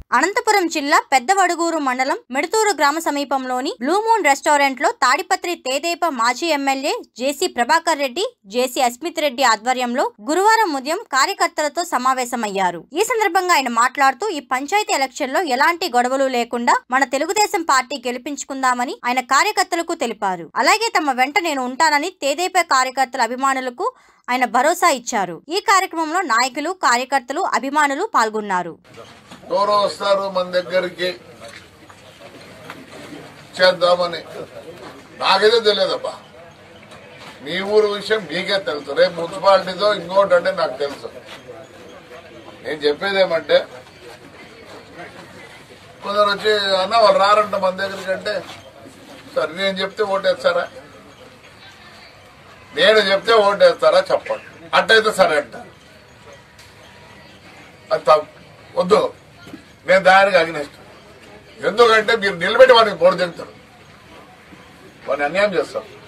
అనంతపురం జిల్లా పెద్దవడుగూరు మండలం మెడుతూరు గ్రామ సమీపంలోని బ్లూ మూన్ రెస్టారెంట్ లో తాడిపత్రి తేదేపా మాజీ MLA JC Prabhakar Reddy, JC Asmit Reddy ఆధ్వర్యంలో గురువారం ఉదయం కార్యకర్తలతో సమావేశమయ్యారు. ఈ సందర్భంగా ఆయన మాట్లాడుతూ ఈ పంచాయతీ ఎలక్షన్ లో ఎలాంటి గొడవలు లేకుండా మన తెలుగుదేశం పార్టీ గెలిపించుకుందామని ఆయన కార్యకర్తలకు తెలిపారు. అలాగే తమ వెంట నేను ఉంటానని తేదేపా కార్యకర్తల అభిమానులకు ఆయన భరోసా ఇచ్చారు. ఈ కార్యక్రమంలో నాయకులు, కార్యకర్తలు, అభిమానులు పాల్గొన్నారు. ఎవరో వస్తారు మన దగ్గరికి చేద్దామని నాకైతే తెలియదబ్బా. మీ ఊరు విషయం మీకే తెలుసు. రేపు మున్సిపాలిటీతో ఇంకోటి అంటే నాకు తెలుసు. నేను చెప్పేది ఏమంటే కొందరు వచ్చి అన్న వాళ్ళు రారంట మన దగ్గరికి అంటే, సరే నేను చెప్తే ఓటేస్తారా, నేను చెప్తే ఓటేస్తారా చెప్పండి. అట్టయితే సరే అంట. అది వద్దు, నేను దానికి అగ్నిస్ట్. ఎందుకంటే మీరు నిలబెట్టి వాడిని పొడి తింటారు, వాడిని అన్యాయం చేస్తారు.